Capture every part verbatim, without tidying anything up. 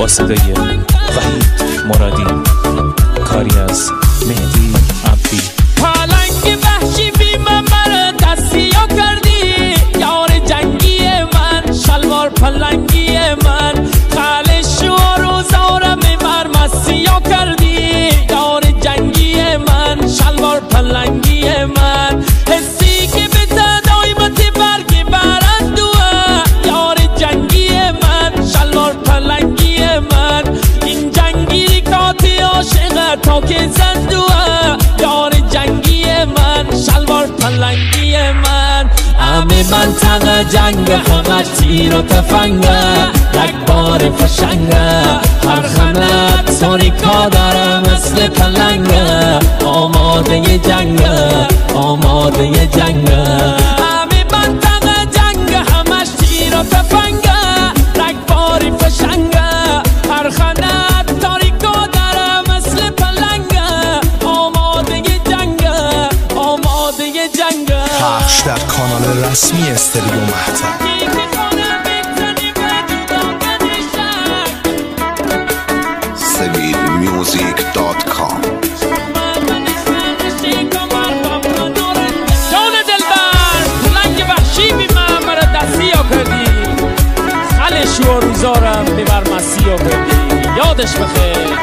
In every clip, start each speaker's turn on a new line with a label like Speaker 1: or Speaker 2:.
Speaker 1: با صدای وحید مرادی، کاری از مهدی عبدی.
Speaker 2: پلنگ وحشی بی من مرا دستیا کردی، یار جنگی من، شلوار پلنگی من، خالش و روزارم بر مسیا کردی، یار جنگی من، شلوار پلنگی من، حسی که به تدایمت برگی برندوه، یار جنگی من، شلوار پلنگی من، این جنگی کاتی عاشقه تا که زندوه، یار جنگی من، شلوار پلنگی من. همه منطقه جنگ فقط تیر و تفنگه، رگبار فشنگه، هر خانت ساریکا داره مثل پلنگه، آماده جنگه، آماده جنگه. همه منطقه جنگ همش تیر و تفنگه، رگبار فشنگه، هر خانت تاریکا داره مثل پلنگه، آماده جنگه، آماده جنگه.
Speaker 3: پخش در کانال رسمی استریو مهتر.
Speaker 4: سوید میوزیک دات کام.
Speaker 2: جان دلبر پلنگ وحشی بی من مرا دستیا کردی، خلش و روزارم ببر مسیا کردی، یادش بخیر.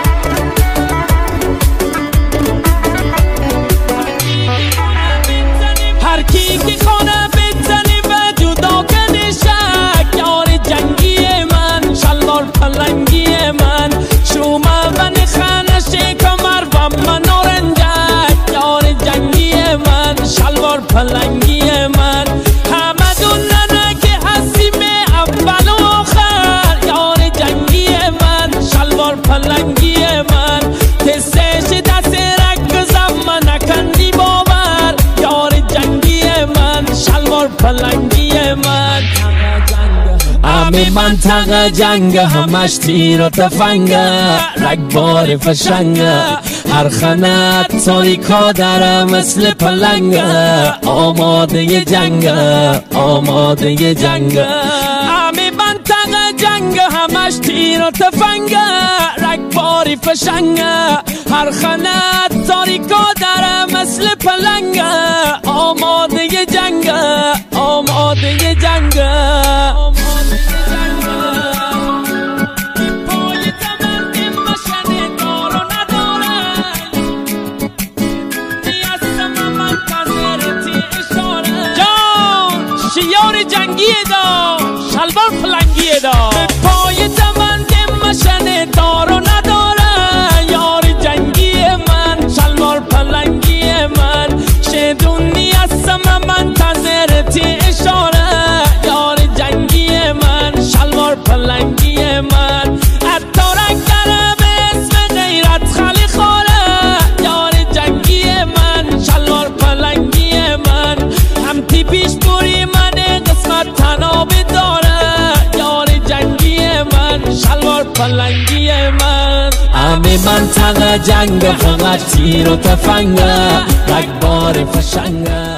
Speaker 2: هر کی که خانه بزنی و جدا کنی شک، یار جنگی من، شلوار پلنگی من، شومه و نخانه کمر و من نارنجک، یار جنگی من، شلوار پلنگی من. همه دوننه که هستیم اول و آخر، یار جنگی من، شلوار پلنگی من، تستش دست رک زمان نکندی باور، یار جنگی من، شلوار پلنگی من. همه منطقه جنگ همش تیر و تفنگه، رگبار فشنگه، هر خانت تاریکا داره مثل پلنگه، آماده جنگه، آماده جنگه. همه منطقه جنگ همش تیر و تفنگه، رگبار فشنگه، هر خانت تاریکا داره مثل پلنگه، آماده جنگه، آماده جنگه. شیار جنگی دا، شلوار پلنگی دا، به پای تمند مشن دار و نداره، یار جنگی من، شلوار پلنگی من، شدونی هستم منتظرتی اشاره، یار جنگی من، شلوار پلنگی من. اتارک داره به اسم غیرت خالی خوره، یار جنگی من، شلوار پلنگی من، همتی پیش بوری من قسمت تنابی داره، یار جنگی من، شلوار پلنگی من. همه منطقه جنگ فقط تیر و تفنگه، رگبار فشنگه.